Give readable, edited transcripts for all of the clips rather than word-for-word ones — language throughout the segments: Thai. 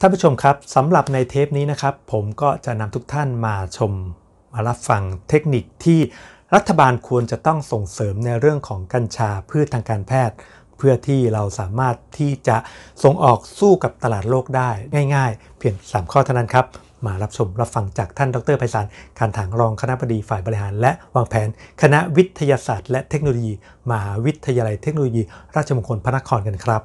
ท่านผู้ชมครับสำหรับในเทปนี้นะครับผมก็จะนำทุกท่านมาชมมารับฟังเทคนิคที่รัฐบาลควรจะต้องส่งเสริมในเรื่องของกัญชาพืชทางการแพทย์เพื่อที่เราสามารถที่จะส่งออกสู้กับตลาดโลกได้ง่ายๆเพียง3ข้อเท่านั้นครับมารับชมรับฟังจากท่านดร.ไพศาล คานถางรองคณบดีฝ่ายบริหารและวางแผนคณะวิทยาศาสตร์และเทคโนโลยีมหาวิทยาลัยเทคโนโลยีราชมงคลพระนครกันครับ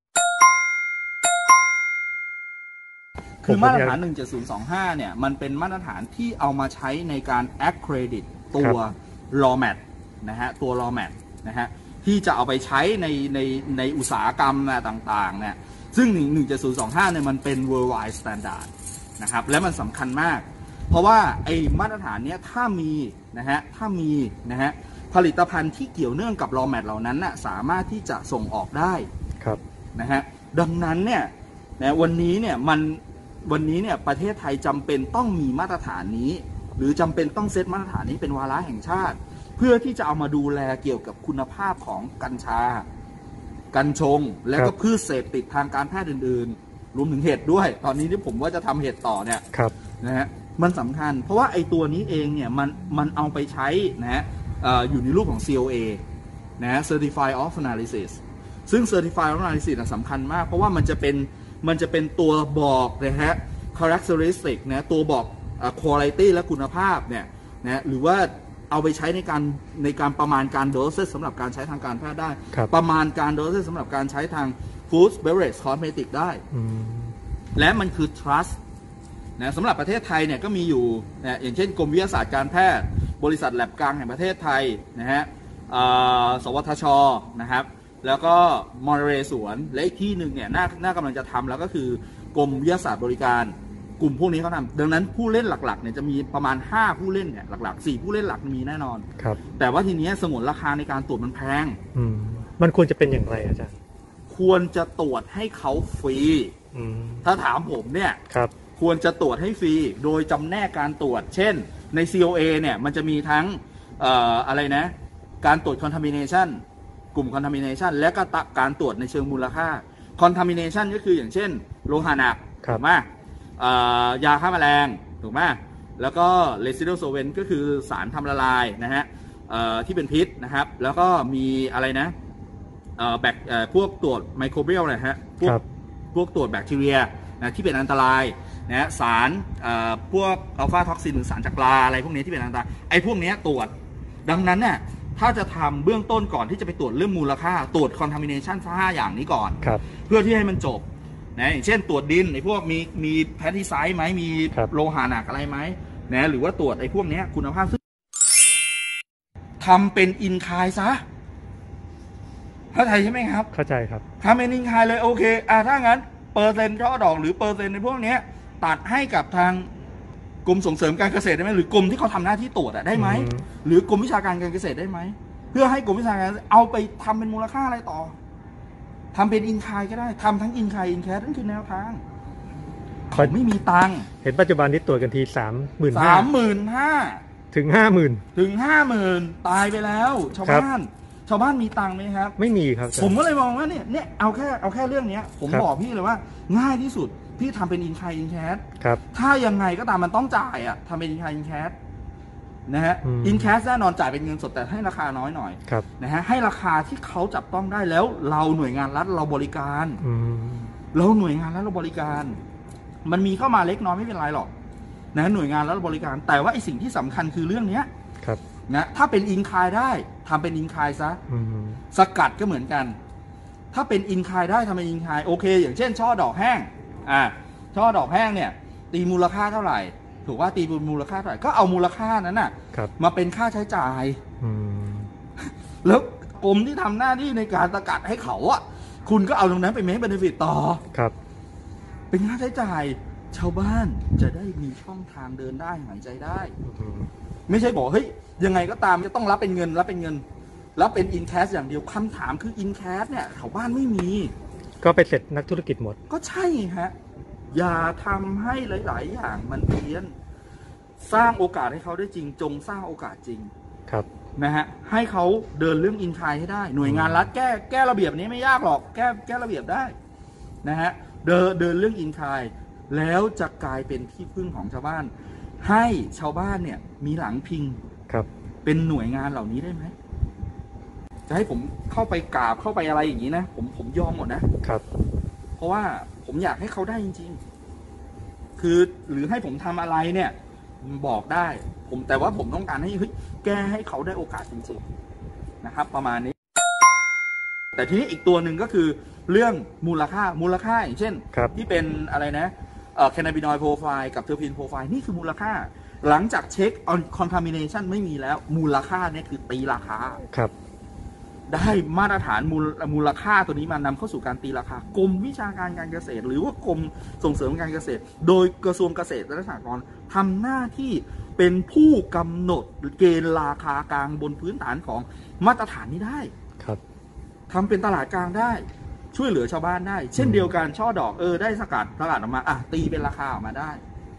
คือมาตรฐาน 17025 เนี่ยมันเป็นมาตรฐานที่เอามาใช้ในการ accredit ตัว RAWMAT นะฮะตัว RAWMAT นะฮะที่จะเอาไปใช้ในอุตสาหกรรมต่างๆเนี่ยซึ่ง 17025 เนี่ยมันเป็น worldwide standard นะครับและมันสำคัญมากเพราะว่าไอ้มาตรฐานเนี้ยถ้ามีนะฮะผลิตภัณฑ์ที่เกี่ยวเนื่องกับ RAWMAT เหล่านั้นน่ะสามารถที่จะส่งออกได้นะฮะดังนั้นเนี่ยนะวันนี้เนี่ยประเทศไทยจำเป็นต้องมีมาตรฐานนี้หรือจำเป็นต้องเซตมาตรฐานนี้เป็นวาระแห่งชาติเพื่อที่จะเอามาดูแลเกี่ยวกับคุณภาพของกัญชากัญชงและก็พืชเสพติดทางการแพทย์อื่นๆรวมถึงเห็ดด้วยตอนนี้ที่ผมว่าจะทำเห็ดต่อเนี่ยนะฮะมันสำคัญเพราะว่าไอ้ตัวนี้เองเนี่ยมันเอาไปใช้นะฮะอยู่ในรูปของ COA นะฮะ Certified of Analysis ซึ่ง Certified of Analysis สำคัญมากเพราะว่ามันจะเป็นตัวบอกนะฮะ characteristic นะตัวบอก quality และคุณภาพเนี่ยนะหรือว่าเอาไปใช้ในการประมาณการ dosage สำหรับการใช้ทางการแพทย์ได้ประมาณการ dosage สำหรับการใช้ทาง food beverage cosmetic ได้และมันคือ trust นะสำหรับประเทศไทยเนี่ยก็มีอยู่นะอย่างเช่นกรมวิทยาศาสตร์การแพทย์บริษัทแลบกลางแห่งประเทศไทยนะฮะสวทช.นะครับแล้วก็มอเตอร์สวนและอีกที่หนึ่งเนี่ยน่ากำลังจะทำแล้วก็คือกรมวิทยาศาสตร์บริการกลุ่มพวกนี้เขาทำดังนั้นผู้เล่นหลักๆเนี่ยจะมีประมาณ5ผู้เล่นเนี่ยหลักๆ4ผู้เล่นหลักมีแน่นอนแต่ว่าทีนี้สงวนราคาในการตรวจมันแพงมันควรจะเป็นอย่างไรอาจารย์ควรจะตรวจให้เขาฟรีถ้าถามผมเนี่ยควรจะตรวจให้ฟรีโดยจำแนกการตรวจเช่นใน COA เนี่ยมันจะมีทั้งอะไรนะการตรวจ contaminationกลุ่ม contamination และก็การตรวจในเชิงมูลค่า contamination ก็คืออย่างเช่นโลหะหนักถูกไหมยาฆ่าแมลงถูกไหมแล้วก็ residual solvent ก็คือสารทำละลายนะฮะที่เป็นพิษนะครับแล้วก็มีอะไรนะพวกตรวจไมโครเบียลนะฮะพวกตรวจแบคทีเรียนะที่เป็นอันตรายนะสารพวกอัลฟาท็อกซินหรือสารจากปลาอะไรพวกนี้ที่เป็นอันตรายไอ้พวกนี้ตรวจดังนั้นเนี่ยถ้าจะทำเบื้องต้นก่อนที่จะไปตรวจเรื่องมูลค่าตรวจ contamination 5 อย่างนี้ก่อนเพื่อที่ให้มันจบนะอย่างเช่นตรวจดินไอ้พวกมีแพสติไซด์ไหมมีโลหะหนักอะไรไหมนะหรือว่าตรวจไอ้พวกนี้คุณภาพซึ่งทำเป็นอินคายซะเข้าใจใช่ไหมครับเข้าใจครับทำเป็นอินคายเลยโอเคถ้างั้นเปอร์เซ็นต์ช่อดอกหรือเปอร์เซ็นต์ในพวกนี้ตัดให้กับทางกรมส่งเสริมการเกษตรได้ไหมหรือกรมที่เขาทำหน้าที่ตรวจได้ไหมหรือกรมวิชาการการเกษตรได้ไหมเพื่อให้กรมวิชาการเอาไปทำเป็นมูลค่าอะไรต่อทำเป็นอินคายก็ได้ทำทั้งอินคายอินแคสนั่นคือแนวทางเขาไม่มีตังค์เห็นปัจจุบันนี้ตรวจกันที35,000ถึง 50,000ตายไปแล้วชาวบ้านมีตังค์ไหมครับไม่มีครับผมก็เลยมองว่าเนี่ยเอาแค่เรื่องนี้ผมบอกพี่เลยว่าง่ายที่สุดพี่ทำเป็นอินคายอินแคสถ้ายังไงก็ตามมันต้องจ่ายทำเป็นอินคายอินแคสนะฮะอินแคสแน่นอนจ่ายเป็นเงินสดแต่ให้ราคาน้อยหน่อยนะฮะให้ราคาที่เขาจับต้องได้แล้วเราหน่วยงานรัฐเราบริการเราหน่วยงานรัฐเราบริการมันมีเข้ามาเล็กน้อยไม่เป็นไรหรอกนะหน่วยงานรัฐเราบริการแต่ว่าไอสิ่งที่สำคัญคือเรื่องนี้นะถ้าเป็นอินคายได้ทำเป็นอินคายซะสกัดก็เหมือนกันถ้าเป็นอินคายได้ทำเป็นอินคายโอเคอย่างเช่นช่อดอกแห้งช่อดอกแห้งเนี่ยตีมูลค่าเท่าไหร่ถูกว่าตีมูลค่าเท่าไหร่ก็เอามูลค่านั้นน่ะมาเป็นค่าใช้จ่ายแล้วกรมที่ทำหน้าที่ในการสกัดให้เขาคุณก็เอาตรงนั้นไปเมคเบเนฟิตต่อเป็นค่าใช้จ่ายชาวบ้านจะได้มีช่องทางเดินได้หายใจได้ไม่ใช่บอกเฮ้ยยังไงก็ตามจะต้องรับเป็นเงินรับเป็นอินแคสอย่างเดียวคำถามคืออินแคสเนี่ยชาวบ้านไม่มีก็ไปเสร็จนักธุรกิจหมดก็ใช่ฮะอย่าทำให้หลายๆอย่างมันเพี้ยนสร้างโอกาสให้เขาได้จริงจงสร้างโอกาสจริงนะฮะให้เขาเดินเรื่องอินคายให้ได้หน่วยงานรัฐแก้ระเบียบนี้ไม่ยากหรอกแก้ระเบียบได้นะฮะเดินเรื่องอินคายแล้วจะกลายเป็นที่พึ่งของชาวบ้าน ให้ชาวบ้านเนี่ยมีหลังพิงครับเป็นหน่วยงานเหล่านี้ได้ไหมจะให้ผมเข้าไปกราบเข้าไปอะไรอย่างนี้นะผมยอมหมดนะครับ เพราะว่าผมอยากให้เขาได้จริงๆคือหรือให้ผมทำอะไรเนี่ยบอกได้แต่ว่าผมต้องการให้แก้ให้เขาได้โอกาสจริงๆนะครับประมาณนี้ แต่ทีนี้อีกตัวหนึ่งก็คือเรื่องมูลค่าอย่างเช่นที่เป็นอะไรนะแคนาบินอยด์โปรไฟล์กับเทอร์พีนโปรไฟล์นี่คือมูลค่าหลังจากเช็คคอนทามิเนชันไม่มีแล้วมูลค่าเนี่ยคือตีราคาครับได้มาตรฐานมูลค่าตัวนี้มานำเข้าสู่การตีราคากรมวิชาการการเกษตรหรือว่ากรมส่งเสริมการเกษตรโดยกระทรวงเกษตรและสหกรณ์ทำหน้าที่เป็นผู้กำหนดเกณฑ์ราคากลางบนพื้นฐานของมาตรฐานนี้ได้ครับทำเป็นตลาดกลางได้ช่วยเหลือชาวบ้านได้เช่นเดียวกันช่อดอกได้สกัดออกมาตีเป็นราคาออกมาได้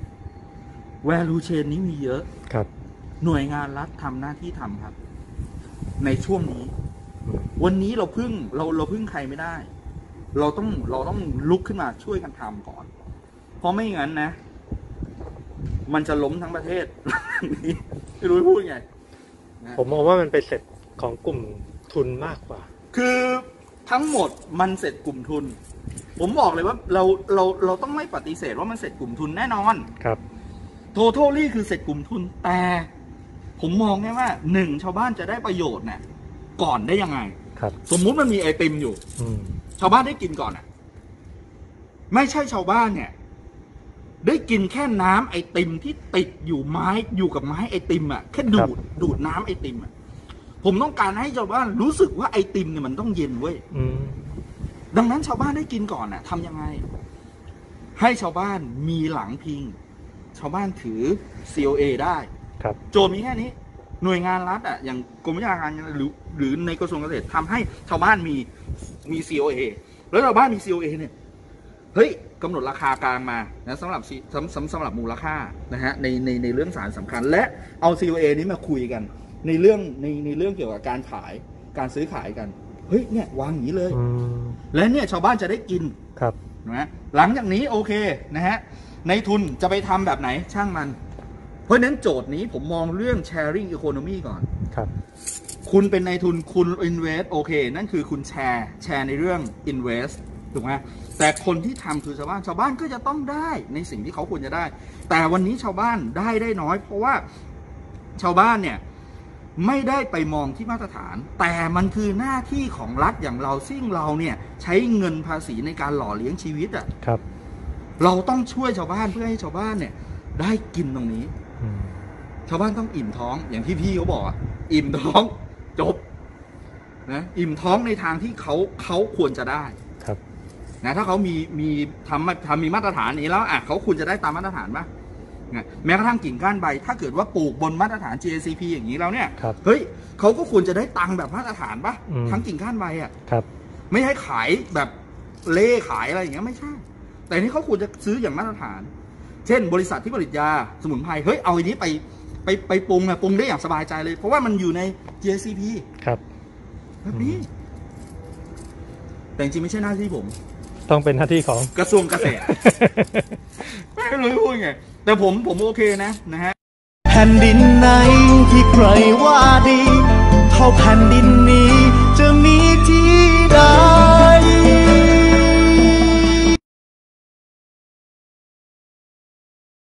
value chain นี้มีเยอะครับหน่วยงานรัฐทำหน้าที่ทำครับในช่วงนี้วันนี้เราพึ่งใครไม่ได้เราต้องลุกขึ้นมาช่วยกันทำก่อนเพราะไม่งั้นนะมันจะล้มทั้งประเทศไม่รู้จะพูดไงผมมองว่ามันไปเสร็จของกลุ่มทุนมากกว่าคือทั้งหมดมันเสร็จกลุ่มทุนผมบอกเลยว่าเราต้องไม่ปฏิเสธว่ามันเสร็จกลุ่มทุนแน่นอนครับ totally คือเสร็จกลุ่มทุนแต่ผมมองแค่ว่าชาวบ้านจะได้ประโยชน์เนี่ยก่อนได้ยังไงครับสมมุติมันมีไอติมอยู่ชาวบ้านได้กินก่อนไม่ใช่ชาวบ้านเนี่ยได้กินแค่น้ำไอติมที่ติดอยู่กับไม้ไอติมแค่ดูดน้ำไอติมผมต้องการให้ชาวบ้านรู้สึกว่าไอติมเนี่ยมันต้องเย็นเว้ยดังนั้นชาวบ้านได้กินก่อนทำยังไงให้ชาวบ้านมีหลังพิงชาวบ้านถือ COA ได้โจทย์มีแค่นี้หน่วยงานรัฐอย่างกรมวิชาการหรือในกระทรวงเกษตรทำให้ชาวบ้านมี COA แล้วชาวบ้านมี COA เนี่ยเฮ้ยกำหนดราคากลางมานะสำหรับมูลค่านะฮะในเรื่องสารสำคัญและเอา COA นี้มาคุยกันในเรื่องเกี่ยวกับการขายการซื้อขายกันเฮ้ยเนี่ยวางอย่างนี้เลยและเนี่ยชาวบ้านจะได้กินครับนะหลังจากนี้โอเคนะฮะในทุนจะไปทำแบบไหนช่างมันเพราะฉะนั้นโจทย์นี้ผมมองเรื่อง sharing economy ก่อนครับคุณเป็นนายทุนคุณ invest โอเคนั่นคือคุณแชร์ในเรื่อง invest ถูกไหมแต่คนที่ทำคือชาวบ้านก็จะต้องได้ในสิ่งที่เขาควรจะได้แต่วันนี้ชาวบ้านได้น้อยเพราะว่าชาวบ้านเนี่ยไม่ได้ไปมองที่มาตรฐานแต่มันคือหน้าที่ของรัฐอย่างเราซึ่งเราเนี่ยใช้เงินภาษีในการหล่อเลี้ยงชีวิตครับเราต้องช่วยชาวบ้านเพื่อให้ชาวบ้านเนี่ยได้กินตรงนี้ชาวบ้านต้องอิ่มท้องอย่างที่พี่เขาบอกอิ่มท้องจบนะอิ่มท้องในทางที่เขาควรจะได้ครับนะถ้าเขามีมีมาตรฐานนี้แล้วเขาควรจะได้ตามมาตรฐานป่ะแม้กระทั่งกิ่งก้านใบถ้าเกิดว่าปลูกบนมาตรฐาน GACP อย่างนี้แล้วเนี่ยเฮ้ยเขาก็ควรจะได้ตังค์แบบมาตรฐานป่ะทั้งกิ่งก้านใบครับไม่ให้ขายแบบเล่ขายอะไรอย่างเงี้ยไม่ใช่แต่นี่เขาควรจะซื้ออย่างมาตรฐานเช่นบริษัทที่ผลิตยาสมุนไพรเฮ้ยเอาอันนี้ไปปรุงได้อย่างสบายใจเลยเพราะว่ามันอยู่ใน GACP ครับแบบนี้แต่จริงไม่ใช่หน้าที่ผมต้องเป็นหน้าที่ของกระทรวงเกษตรไม่รู้พูดไงแต่ผมโอเคนะฮะแผ่นดินไหนที่ใครว่าดีเท่าแผ่นดินนี้จะมีที่